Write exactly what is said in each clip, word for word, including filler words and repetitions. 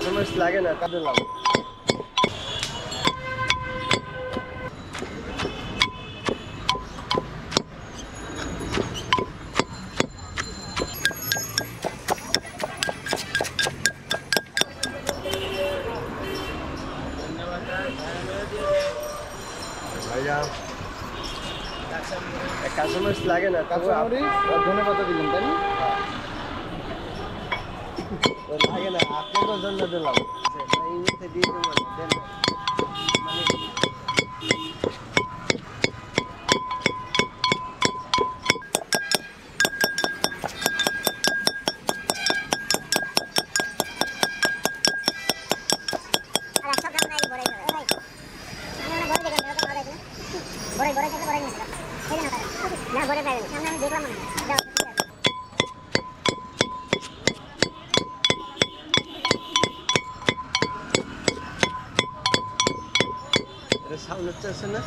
কাঁচামরিচ লাগে না, কাঁদে লাভ। ভাইয়া কাঁচামরিচ লাগে না, কাঁচামরিচ আর ধনে পাতা দিলেন তাই না? লাগে না, আপনাদের জন্য দিলাম। দিয়ে দেবেন সাউন্ড হচ্ছে না।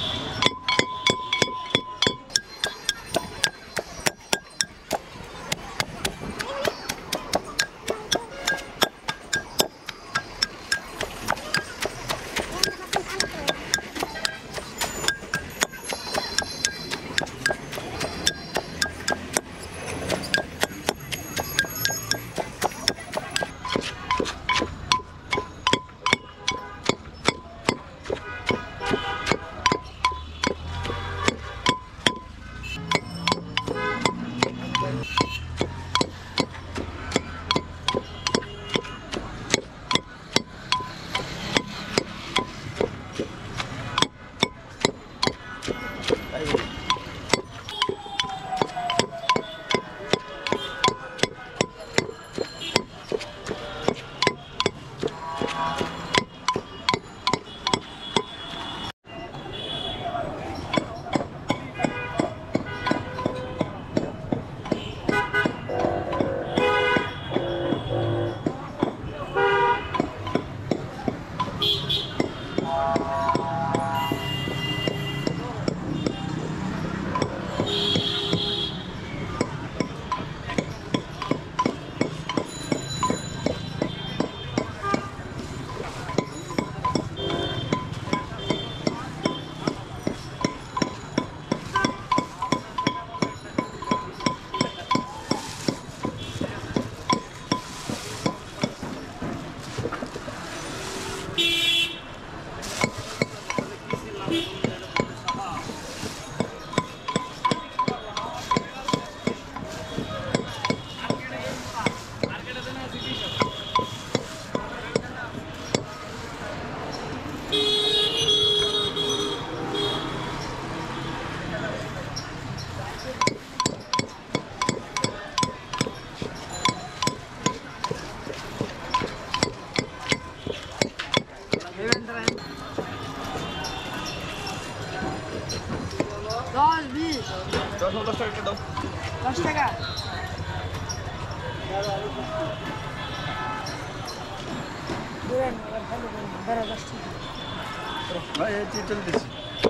দশ বিশ দশ দশ টাকা দাও, দশ টাকা ভাই এই চিকেন দিছি।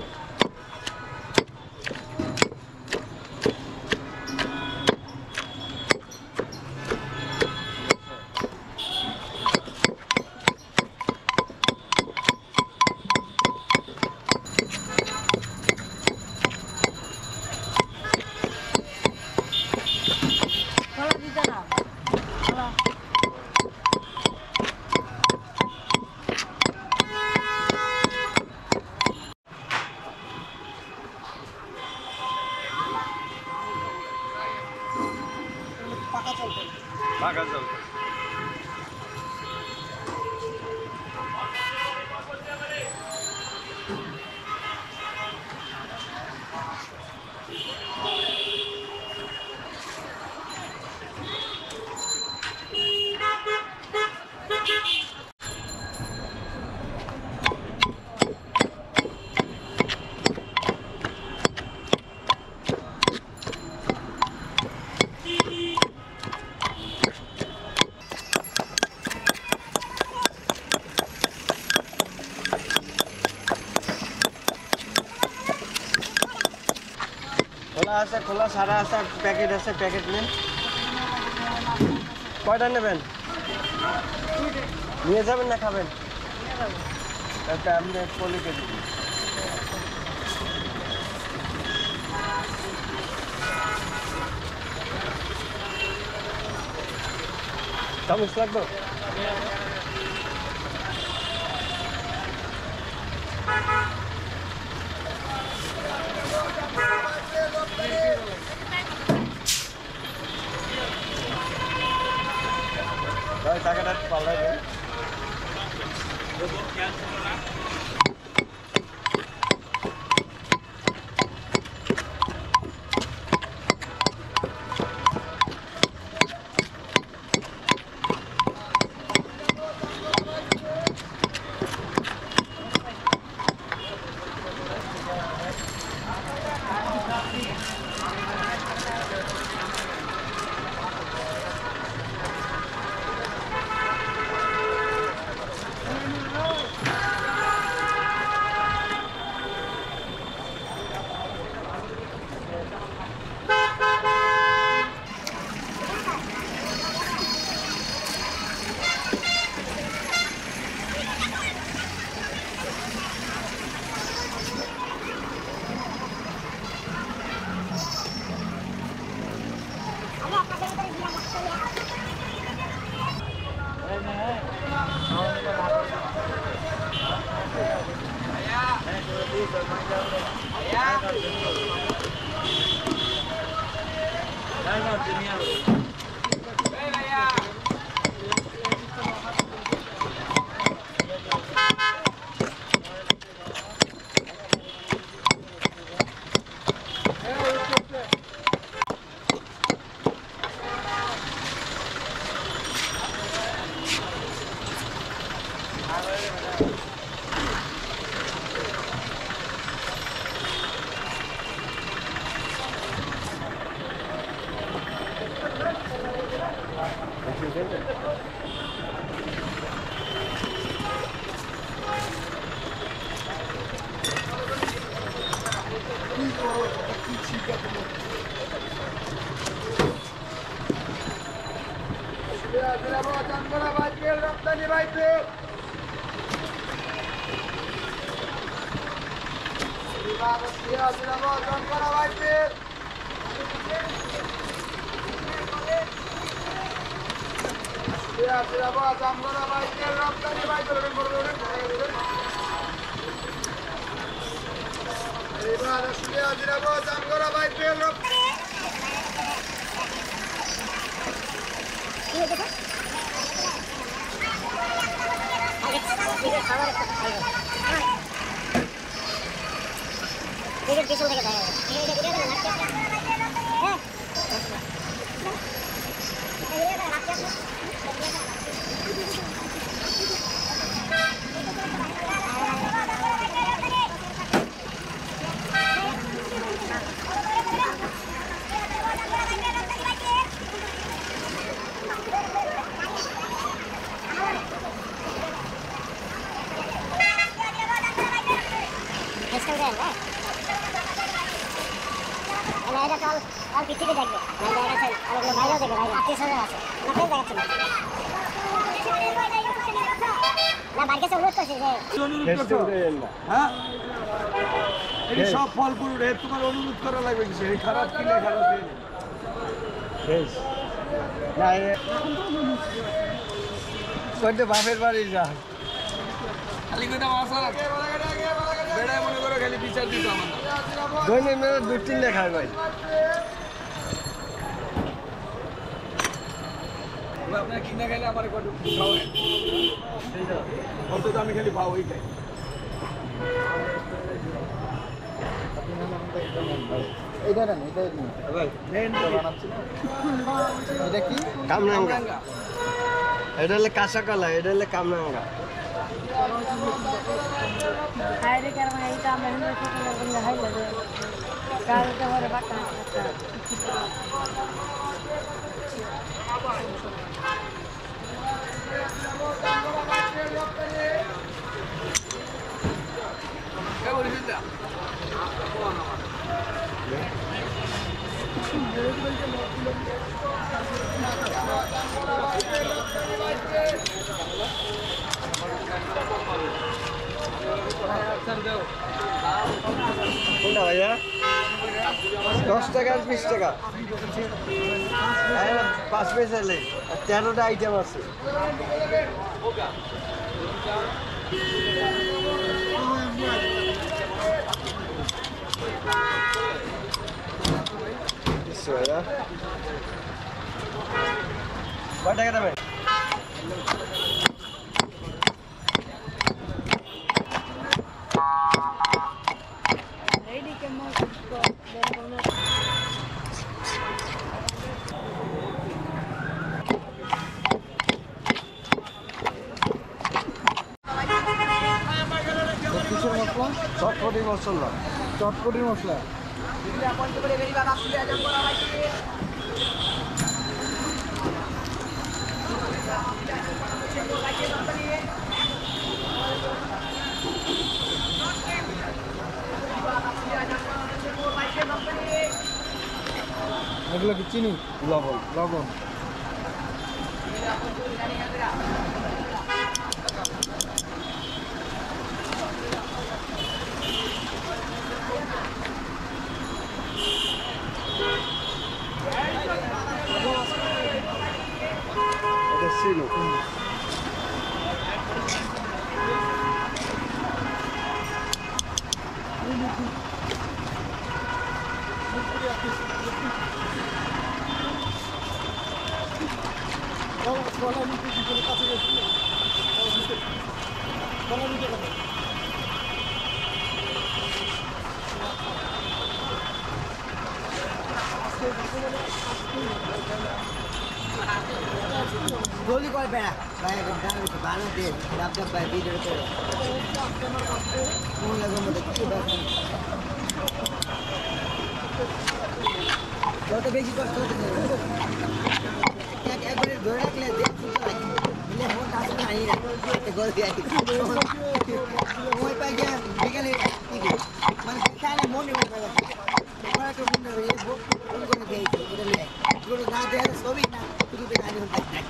পাকা চল খোলা আছে, খোলা সারা আছে, প্যাকেট আছে, প্যাকেট নেন। কয়টা নেবেন? নিয়ে যাবেন না খাবেন? নিয়ে যাবো। একটা আপনি পলিকে দিবি। চামচ লাগবে? টাকাটা পাল্টাই দেন। সব ফল ফুল তোমার অনুরোধ করা লাগবে কিছু খারাপ কিনে খারাপ বাপের বাড়ি যা খালি কথা মাছ বেড়ায় মনে করো খালি বিচার দিত আমার দৈনিক মেরে দু তিনটে খায় ভাই। আপনার কিনে খেলে আমার কত খাওয়ায় অন্তত আমি খালি পাও ওই খাই এটা কি কামরাঙ্গা? এটা হলে কাঁচা কলা, এটা হলে কামরাঙ্গা। Yeah. কোনটা ভাইয়া দশ টাকা আর বিশ টাকা পাঁচ পিস এলে তেরোটা আইটেম আছে কয় টাকা দেবেন চটপটি মশলা চটপটি মশলা এগুলো কি চিনি লবণ লবণ এটা ছিল गोली कॉल पे भाई बाना दे जब जब भाई वीडियो पे फोन लगा मत की बात तो तो बेची कर तो क्या क्या बार दौड़ा के ले देख ले फोन टास में आई है तो गोल दिया मोय पे गया निकल ठीक है मन खाने मोन नहीं होता बड़ा तो बंद है वो उनको नहीं दे इधर ले गुरु ना दे सो भी ना तू पे गाने होता है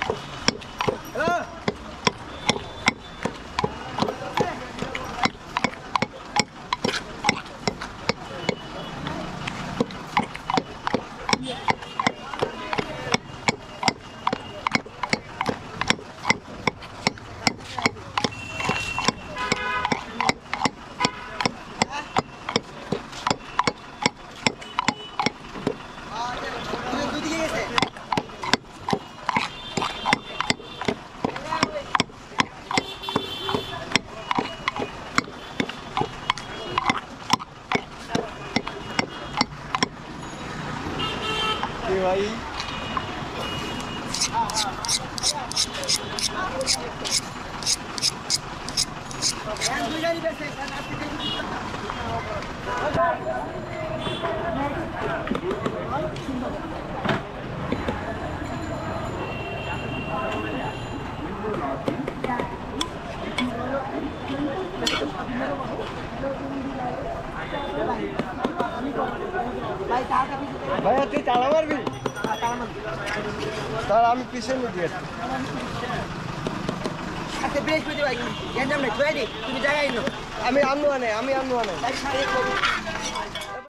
भाई ভাইয়া তুই তালা মারবি তাহলে আমি পিছনে দিয়ে আচ্ছা বেশ বুঝতে পারি তুমি জায়গায় আমি আমি আনু আনে আমি আনু আনে